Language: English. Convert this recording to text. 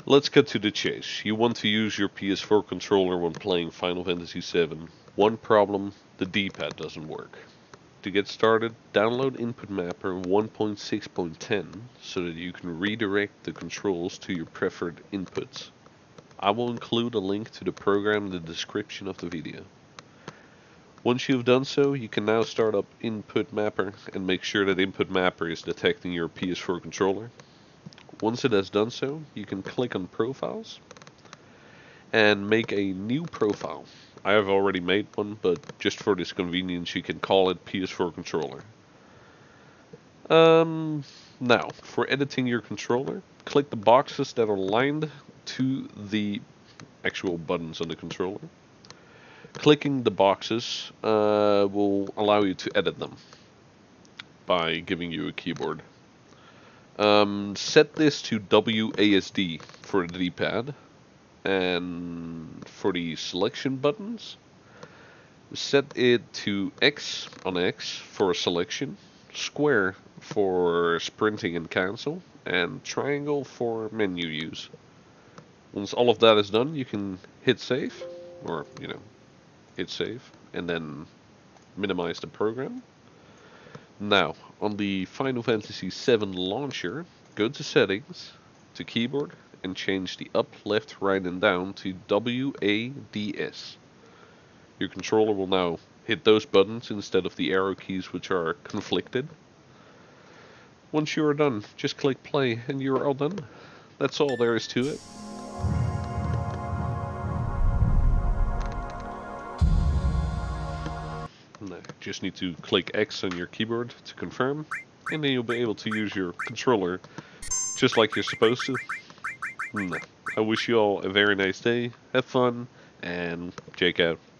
Let's get to the chase. You want to use your PS4 controller when playing Final Fantasy VII. One problem, the D-pad doesn't work. To get started, download Input Mapper 1.6.10 so that you can redirect the controls to your preferred inputs. I will include a link to the program in the description of the video. Once you've done so, you can now start up Input Mapper and make sure that Input Mapper is detecting your PS4 controller. Once it has done so, you can click on Profiles and make a new profile. I have already made one, but just for this convenience you can call it PS4 controller. Now, for editing your controller, click the boxes that are aligned to the actual buttons on the controller. Clicking the boxes will allow you to edit them by giving you a keyboard. Set this to WASD for the D-pad, and for the selection buttons, set it to X on X for selection, square for sprinting and cancel, and triangle for menu use. Once all of that is done, you can hit save, or hit save, and then minimize the program. Now, on the Final Fantasy VII launcher, go to Settings, to Keyboard, and change the up, left, right, and down to WADS. Your controller will now hit those buttons instead of the arrow keys, which are conflicted. Once you are done, just click play and you are all done. That's all there is to it. Just need to click X on your keyboard to confirm, and then you'll be able to use your controller just like you're supposed to. I wish you all a very nice day, have fun, and Jake out.